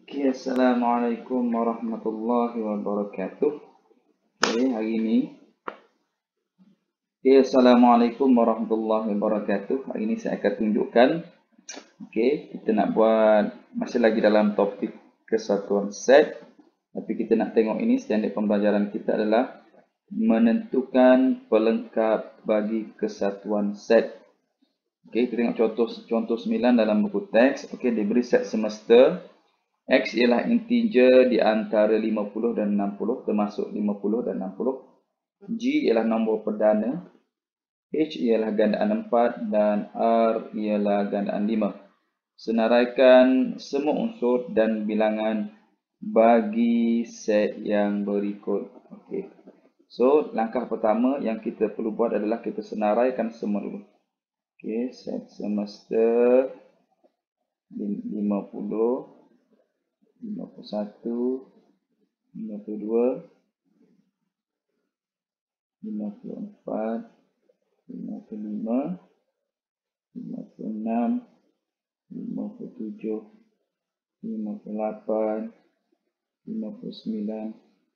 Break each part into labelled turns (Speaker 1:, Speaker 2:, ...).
Speaker 1: Okay, Assalamualaikum warahmatullahi wabarakatuh. Okay, hari ini. Okay, Assalamualaikum warahmatullahi wabarakatuh. Hari ini saya akan tunjukkan. Okay, kita nak buat masih lagi dalam topik kesatuan set. Tapi kita nak tengok ini standard pembelajaran kita adalah menentukan pelengkap bagi kesatuan set. Okay, kita tengok contoh 9 dalam buku teks. Okay, diberi set semester. X ialah integer di antara 50 dan 60, termasuk 50 dan 60. G ialah nombor perdana. H ialah gandaan 4 dan R ialah gandaan 5. Senaraikan semua unsur dan bilangan bagi set yang berikut. Okey. So, langkah pertama yang kita perlu buat adalah kita senaraikan semua dulu. Okey, set semester 50, 51, 52, 54, 55, 56, 57, 58, 59,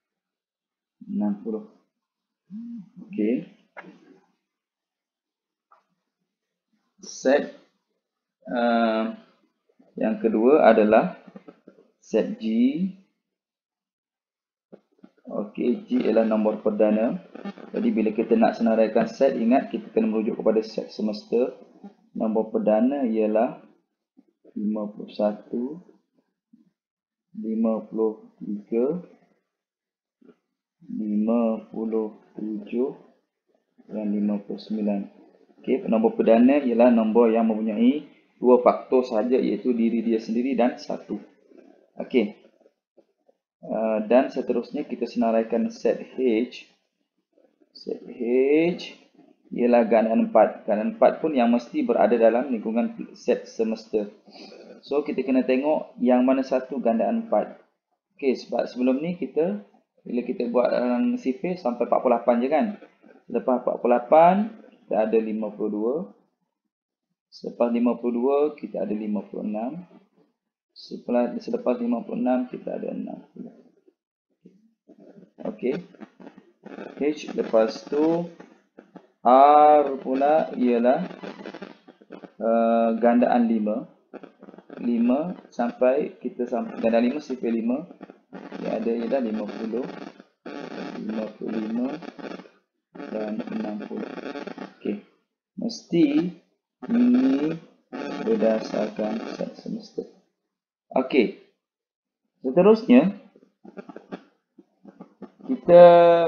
Speaker 1: 60. Okey. Set yang kedua adalah set G. Okey, G ialah nombor perdana. Jadi bila kita nak senaraikan set, ingat kita kena merujuk kepada set semester. Nombor perdana ialah 51, 53, 57 dan 59. Okey, nombor perdana ialah nombor yang mempunyai dua faktor sahaja, iaitu diri dia sendiri dan 1. Okey. Dan seterusnya kita senaraikan set H. Set H ialah gandaan 4. Gandaan 4 pun yang mesti berada dalam lingkungan set semester. So kita kena tengok yang mana satu gandaan 4. Okey, sebab sebelum ni bila kita buat dalam sifir sampai 48 je kan. Lepas 48 kita ada 52. Selepas 52 kita ada 56. Selepas 56 kita ada 60. Okey. H lepas tu R pula ialah gandaan 5. 5 sampai gandaan 5 sifir 5 yang ada ialah 50, 55 dan 60. Okey. Mesti ini berdasarkan set semester. Okey. Seterusnya kita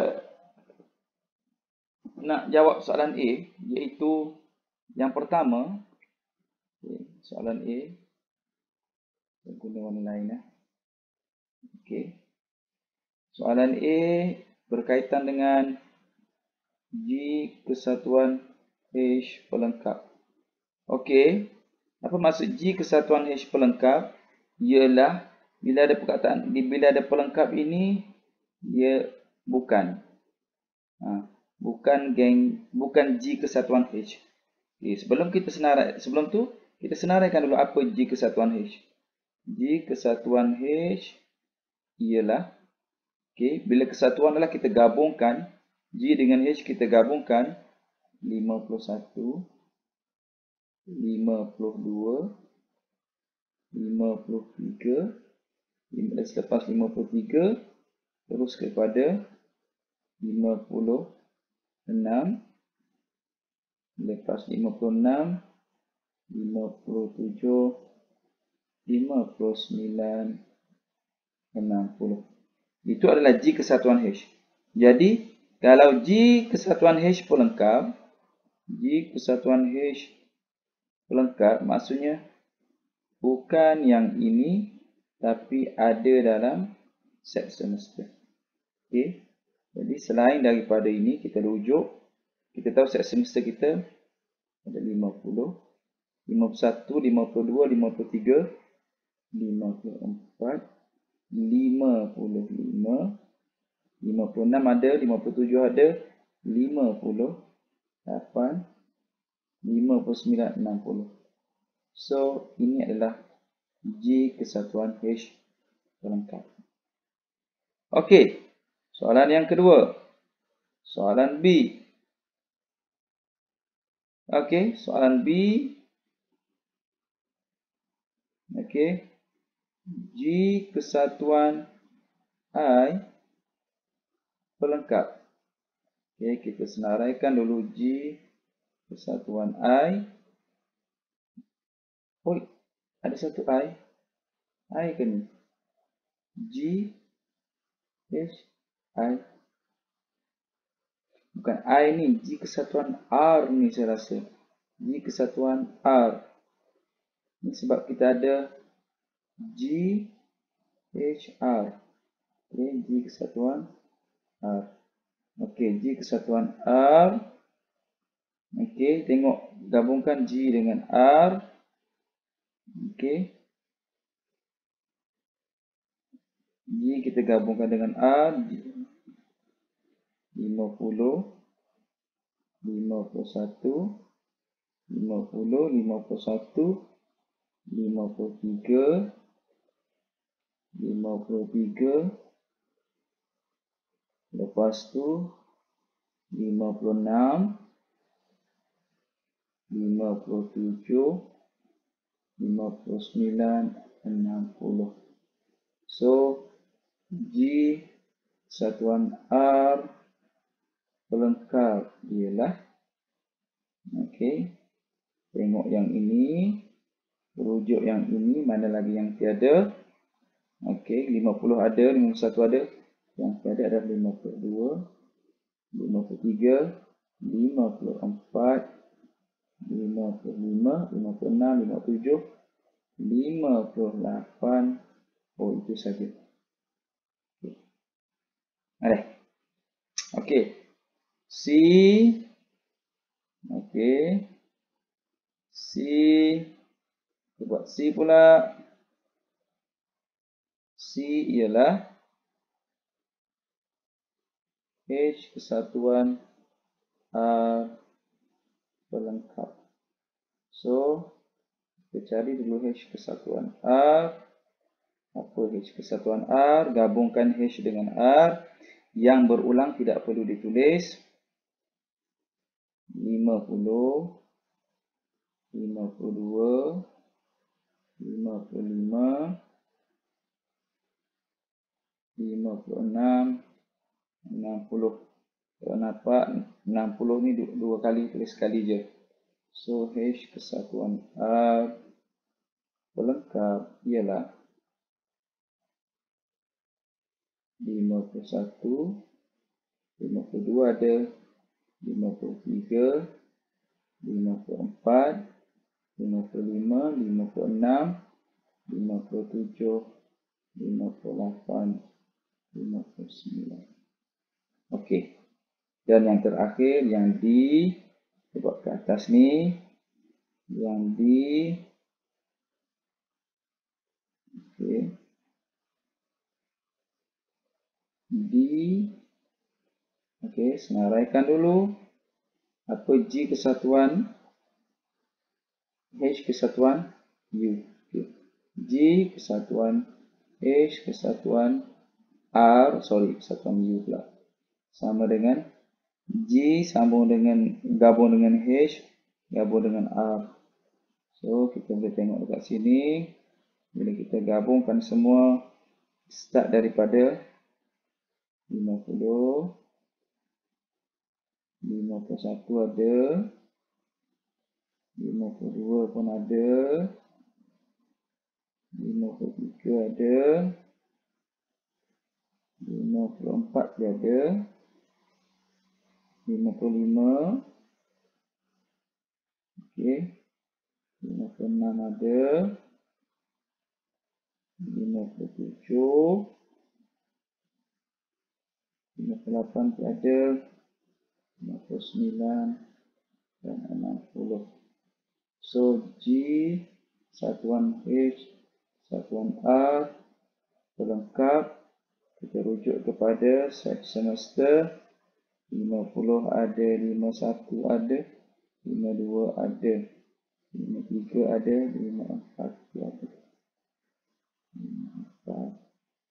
Speaker 1: nak jawab soalan A, iaitu yang pertama. Okay, soalan A. Saya guna warna lain. Okay. Soalan A berkaitan dengan G kesatuan H pelengkap. Okey. Apa maksud G kesatuan H pelengkap? Ialah bila ada perkataan, bila ada pelengkap ini, ia bukan G kesatuan H. Okay, sebelum tu kita senaraikan dulu apa G kesatuan H. G kesatuan H ialah, bila kesatuan adalah kita gabungkan G dengan H, kita gabungkan 51, 52, 53, selepas 53 terus kepada 56, lepas 56, 57, 59, 60. Itu adalah G kesatuan H. Jadi, kalau G kesatuan H pelengkap, maksudnya bukan yang ini, tapi ada dalam set semester. Okey. Jadi, selain daripada ini, kita rujuk. Kita tahu set semester kita ada 50, 51, 52, 53, 54, 55, 56 ada, 57 ada, 58, 59, 60. So, ini adalah G kesatuan H pelengkap. Okey, soalan yang kedua. Soalan B. Okey, soalan B. Okey. G kesatuan I pelengkap. Okey, kita senaraikan dulu G kesatuan I. Oh, ada satu I. I ke ni? G H I. Bukan I ni, G kesatuan R ni saya rasa. G kesatuan R. Ini sebab kita ada G H R. Okey, G kesatuan R. Okey, G kesatuan R. Okey, tengok gabungkan G dengan R. Okey. G kita gabungkan dengan R. 50, 51, 50, 51, 53, 53, lepas tu 56, 57, 59, 60. So, G satuan R pelengkap ialah, okey, tengok yang ini, rujuk yang ini, mana lagi yang tiada. Okey, 50 ada, 51 ada. Yang tiada adalah 52, 53, 54, 55, 56, 57, 58. Oh, itu saja. Okey. Ada. Okey. C. Okey. C. Kita buat C pula. C ialah H kesatuan R pelengkap. So, kita cari dulu H kesatuan R. Apa H kesatuan R? Gabungkan H dengan R. Yang berulang tidak perlu ditulis. 50, 52, 55, 56, 60. Kalau nampak 60 ni dua kali, tulis sekali je. So H kesatuan R pelengkap ialah 51, 52 ada, 53, 54, 55, 56, 57, 58, 59. Okey. Dan yang terakhir, yang D, kita buat ke atas ni. Yang D. Okey. D. Okey, senaraikan dulu. Apa G kesatuan H kesatuan U. Okay. G kesatuan H kesatuan R, kesatuan U pula. Sama dengan G sambung dengan gabung dengan H, gabung dengan R. So, kita boleh tengok dekat sini. Bila kita gabungkan semua, start daripada 50, 51 ada, 52 pun ada, 53 ada, 54 dia ada, 55, okey, 56 ada, 57, 58 tiada, 59 dan 60. So, G satuan H satuan R pelengkap. Kita rujuk kepada set semester. 50 ada, 51 ada, 52 ada, 53 ada, 54 ada, 54.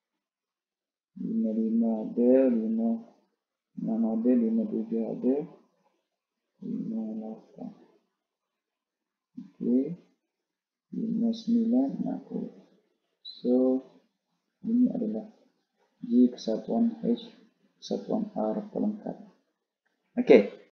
Speaker 1: ada, 6 ada, 7 ada, 8. Oke, 9 aku. So ini adalah G kesatuan H kesatuan R pelengkap. Oke,